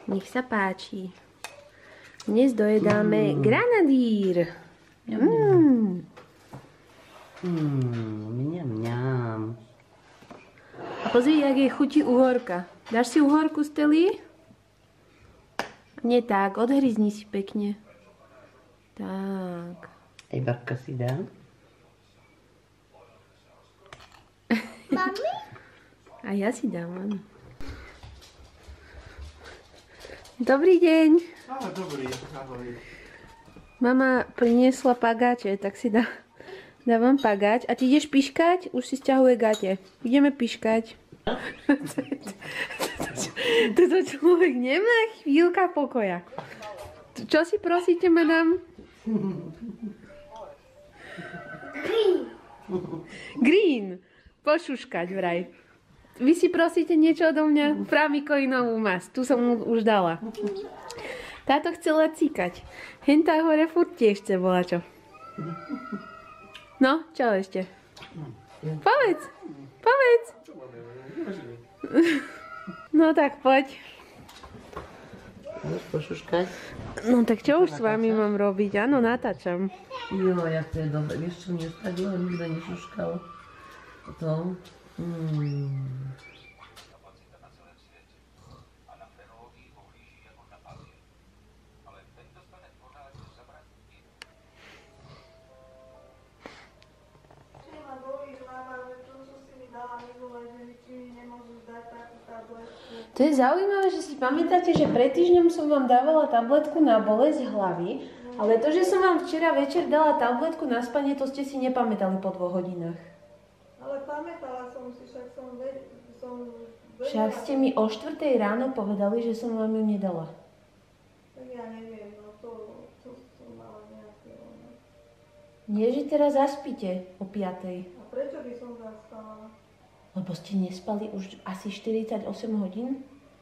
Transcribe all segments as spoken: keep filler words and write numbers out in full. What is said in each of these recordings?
Nech sa páči. Dnes dojedáme mm. granadír. Mmm. Mmm, mňam, mňam. A pozri, jak je chutí uhorka. Dáš si uhorku, Steli? Nie tak, odhryzni si pekne. Tak. Aj babka si dá. Mami? A ja si dám, áno. Dobrý deň. Áno, dobrý, ahoj. Mama priniesla pagáče, tak si dá, dávam pagáč. A ty ideš piškať? Už si sťahuje gate. Ideme piškať. Toto človek nemá chvíľka pokoja. Čo si prosíte, madam? Green. Green. Pošuškať vraj. Vy si prosíte niečo odo mňa? Framikoinovú masť. Tu som mu už dala. Táto chcela cíkať. Hentá hore furt tiež chce volačo. No, čo ešte? Povedz. Povedz. No tak poď. Môžeš pošuškať? No tak čo už s vami mám robiť? Áno, natáčam. Jo, jak to je dobre. Vieš čo, mne tak dlho nikto nešuškal. To. Mm. To je zaujímavé, že si pamätáte, že pred týždňom som vám dávala tabletku na bolesť hlavy, ale to, že som vám včera večer dala tabletku na spanie, to ste si nepamätali po dvoch hodinách. Ale pamätala som si, však som vedela. Však ste mi o štvrtej ráno povedali, že som vám ju nedala. Tak ja neviem, no to, to som mala nejaké ono. Nie, že teraz zaspíte o piatej. A prečo by som zaspala? Lebo ste nespali už asi štyridsaťosem hodín?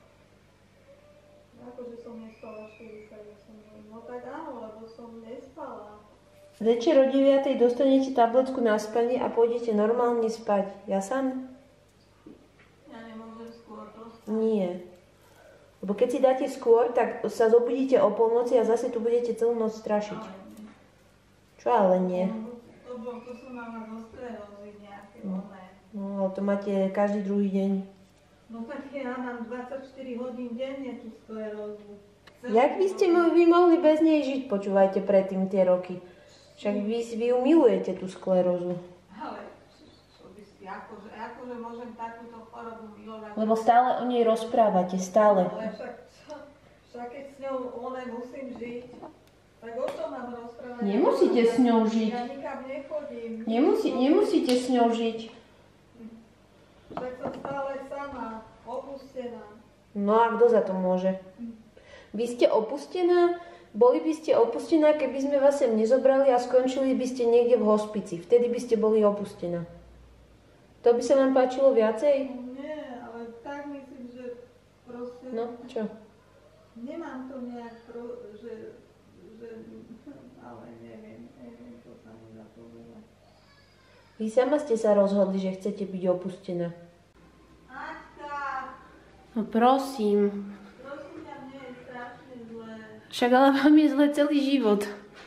Akože som nespala štyridsaťosem hodín. No tak áno, lebo som nespala. Večer o deviatej dostanete tabletku na spanie a pôjdete normálne spať. Ja sám? Ja nemôžem skôr dostať. Nie. Lebo keď si dáte skôr, tak sa zobudíte o polnoci a zase tu budete celú noc strašiť. Čo ale nie? To, to, to sú mama zo sklerózy nejaké oné. No, ale to máte každý druhý deň. No tak ja mám dvadsaťštyri hodín denne tú sklerózu. Jak by ste mo- vy mohli bez nej žiť, počúvajte predtým tie roky? Však vy, vy ju milujete, tú sklerózu. Ale čo by si, akože, akože môžem takúto chorobu milovať. Lebo stále o nej rozprávate, stále. Ale však, však keď s ňou one musím žiť, tak o čom mám rozprávať? Nemusíte s ňou žiť. Ja nikam nechodím. Nemusí, nemusíte s ňou žiť. Však som stále sama, opustená. No a kto za to môže? Vy ste opustená? Boli by ste opustená, keby sme vás sem nezobrali a skončili by ste niekde v hospici. Vtedy by ste boli opustená. To by sa vám páčilo viacej? Nie, ale tak myslím, že proste... No, čo? Nemám to nejak, pro, že, že... Ale neviem, neviem, to sa nedá povedať. Vy sama ste sa rozhodli, že chcete byť opustená. Aťka! No prosím. Prosím ťa, mne je strašne zlé. Však ale vám je zle celý život.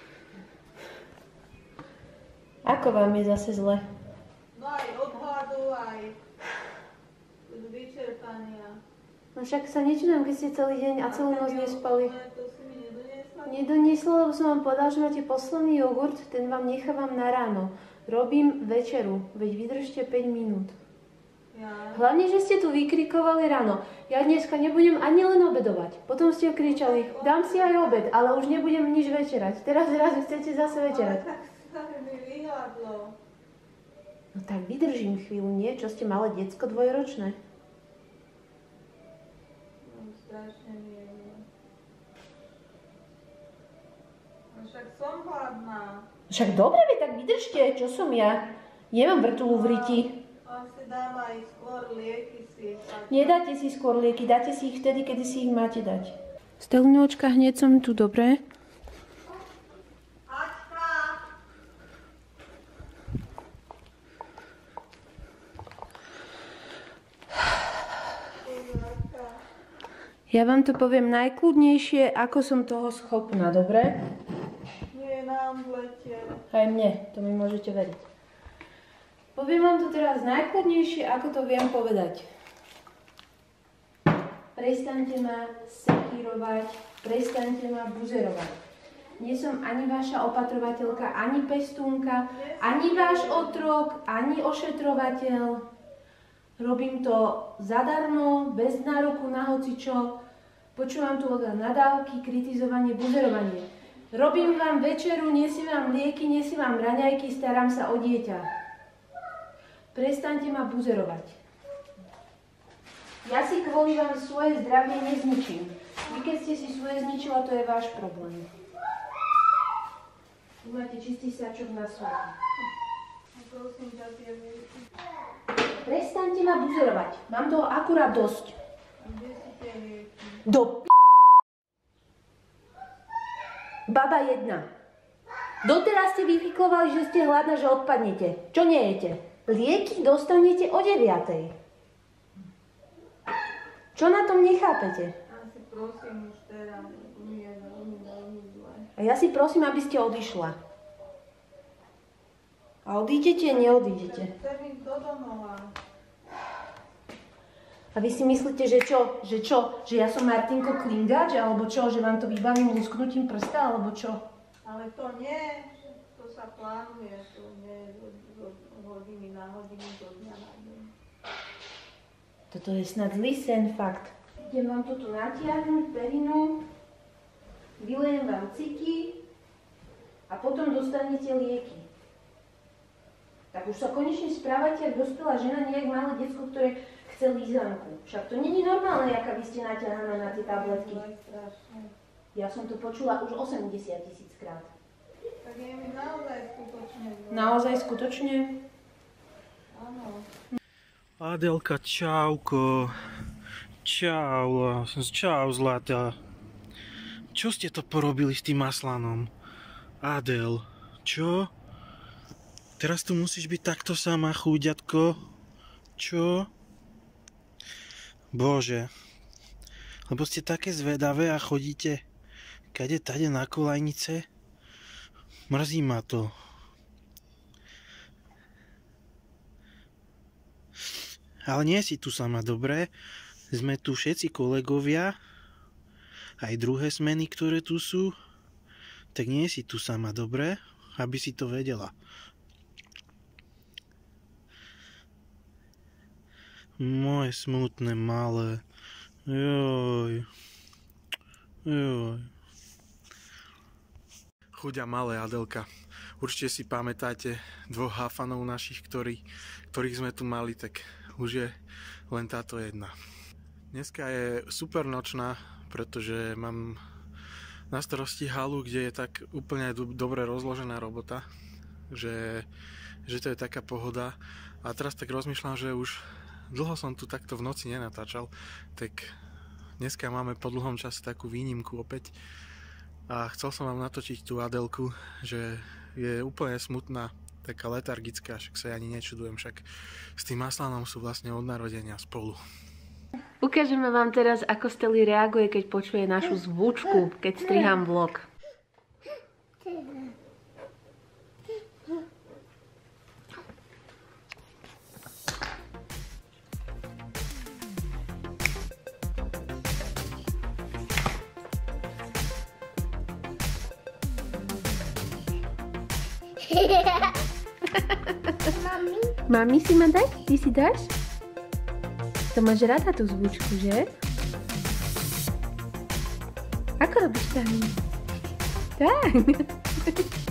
Ako vám je zase zle? No aj od hladu, aj z vyčerpania. No však sa nečudujem, keď ste celý deň a celú noc nespali. To si mi nedoniesla? Nedoniesla, lebo som vám povedala, že máte posledný jogurt, ten vám nechávam na ráno. Robím večeru, veď vydržte päť minút. Ja. Hlavne, že ste tu vykrikovali ráno. Ja dneska nebudem ani len obedovať. Potom ste kričali, dám si aj obed, ale už nebudem nič večerať. Teraz zrazu chcete zase večerať. Ale tak sa mi vyhľadlo. No tak vydržím chvíľu, nie? Čo ste malé decko dvojročné? No, strašne mi je zle. No však som hladná. Však dobre, tak vydržte, čo som ja? Nemám vrtulu v ryti. Asi dám aj skôr lieky si. Nedáte si skôr lieky, dáte si ich vtedy, kedy si ich máte dať. Stelňočka, hneď som tu, dobre? Aťka! Ja vám to poviem najkľudnejšie, ako som toho schopná, dobre? Nie, nám letie. Aj mne, to mi môžete veriť. Poviem vám to teraz najkľudnejšie, ako to viem povedať. Prestaňte ma sekírovať, prestaňte ma buzerovať. Nie som ani vaša opatrovateľka, ani pestúnka, ani váš otrok, ani ošetrovateľ. Robím to zadarmo, bez nároku na hocičo. Počúvam tu od vás nadávky, kritizovanie, buzerovanie. Robím vám večeru, nesiem vám lieky, nesiem vám raňajky, starám sa o dieťa. Prestaňte ma buzerovať. Ja si kvôli vám svoje zdravie nezničím. Vy keď ste si svoje zničila, to je váš problém. Tu máte čistý sáčok na svete. Prosím ťa, tie lieky. Prestaňte ma buzerovať. Mám toho akurát dosť. A kde si tie lieky? Do p***. Baba jedna. Doteraz ste vyfiklovali, že ste hladná, že odpadnete. Čo nejete? Lieky dostanete o deviatej. Čo na tom nechápete? Asi prosím už teraz, lebo mi je veľmi, veľmi zle. A ja si prosím, aby ste odišla. A odídete, neodídete. Chcem ísť do domova. A vy si myslíte, že čo? Že čo? Že ja som Martinko Klingač? Alebo čo? Že vám to vybavím lusknutím prsta? Alebo čo? Ale to nie, to sa plánuje, to nie z, z hodiny na hodinu, do dňa na deň. Toto je snad zlý sen, fakt. Idem vám toto natiahnuť, perinu, vylejem vám ciky a potom dostanete lieky. Tak už sa konečne správate, ako dospelá žena, nie jak malé decko, ktoré chce lízanku. Však to není normálne, aká vy ste natiahaná na tie tabletky. Ja som to počula už osemdesiat tisíc krát. Tak je mi naozaj skutočne zle. Naozaj skutočne? Áno. Adelka, čauko. Čau, čau zlatá. Čo ste to porobili s tým maslanom? Adel, čo? Teraz tu musíš byť takto sama, chúďatko. Čo? Bože. Lebo ste také zvedavé a chodíte kade tade na kolajnice. Mrzí ma to. Ale nie si tu sama, dobre? Sme tu všetci kolegovia. Aj druhé smeny, ktoré tu sú. Tak nie si tu sama, dobre? Aby si to vedela. Moje smutné malé. Joj. Joj. Chuďa malé, Adelka. Určite si pamätáte dvoch hafanov našich, ktorí, ktorých sme tu mali, tak už je len táto jedna. Dneska je super nočná, pretože mám na starosti halu, kde je tak úplne dobre rozložená robota, že, že to je taká pohoda. A teraz tak rozmýšľam, že už dlho som tu takto v noci nenatáčal, tak dneska máme po dlhom čase takú výnimku opäť a chcel som vám natočiť tú Adelku, že je úplne smutná, taká letargická, však sa ja ani nečudujem, však s tým maslanom sú vlastne od narodenia spolu. Ukážeme vám teraz, ako Steli reaguje, keď počuje našu zvučku, keď strihám vlog. Mami? Mami si ma dať? Ty si dáš? To máš rada tú zvučku, že? Ako robíš tam? Tak.